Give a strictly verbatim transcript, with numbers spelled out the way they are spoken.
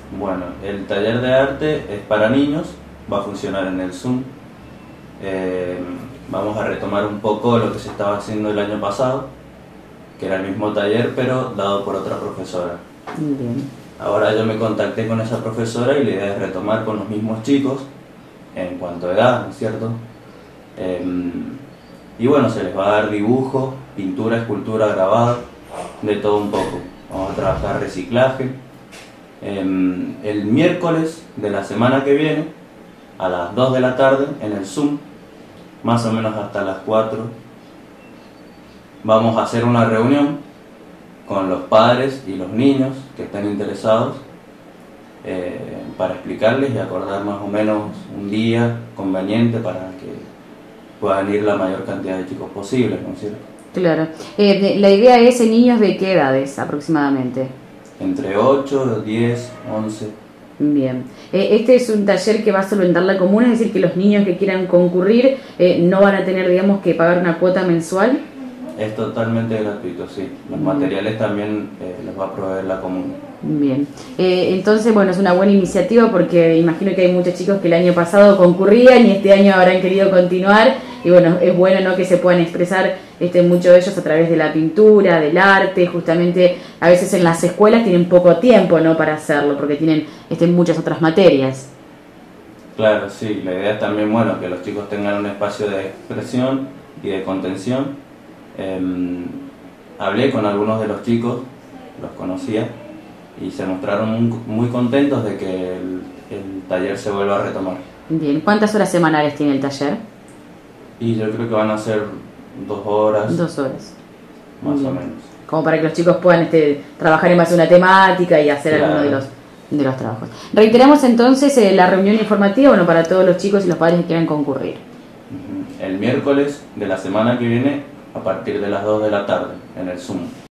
Bueno, el taller de arte es para niños, va a funcionar en el Zoom. Eh, vamos a retomar un poco lo que se estaba haciendo el año pasado, que era el mismo taller pero dado por otra profesora. Bien. Ahora yo me contacté con esa profesora y la idea es retomar con los mismos chicos en cuanto a edad, ¿no es cierto? Eh, y bueno, se les va a dar dibujo, pintura, escultura, grabado, de todo un poco. Vamos a trabajar reciclaje. Eh, el miércoles de la semana que viene, a las dos de la tarde, en el Zoom, más o menos hasta las cuatro, vamos a hacer una reunión con los padres y los niños que están interesados eh, para explicarles y acordar más o menos un día conveniente para que puedan ir la mayor cantidad de chicos posible, ¿no es cierto? Claro. Eh, de- la idea es en niños de qué edades aproximadamente. Entre ocho, diez, once. Bien. Eh, este es un taller que va a solventar la comuna, es decir, que los niños que quieran concurrir eh, no van a tener, digamos, que pagar una cuota mensual. Es totalmente gratuito, sí. Los Mm. materiales también eh, los va a proveer la comuna. Bien. Eh, entonces, bueno, es una buena iniciativa porque imagino que hay muchos chicos que el año pasado concurrían y este año habrán querido continuar. Y bueno, es bueno, ¿no?, que se puedan expresar este, muchos de ellos a través de la pintura, del arte. Justamente, a veces en las escuelas tienen poco tiempo, ¿no?, para hacerlo porque tienen este, muchas otras materias. Claro, sí. La idea es también, bueno, que los chicos tengan un espacio de expresión y de contención. Eh, hablé con algunos de los chicos, los conocía, y se mostraron muy, muy contentos de que el, el taller se vuelva a retomar. Bien. ¿Cuántas horas semanales tiene el taller? Y yo creo que van a ser dos horas, Dos horas. más Bien. o menos. Como para que los chicos puedan este, trabajar en base a una temática y hacer Claro. alguno de los, de los trabajos. Reiteramos entonces eh, la reunión informativa, bueno, para todos los chicos y los padres que quieran concurrir. Ujú. El miércoles de la semana que viene, a partir de las dos de la tarde, en el Zoom.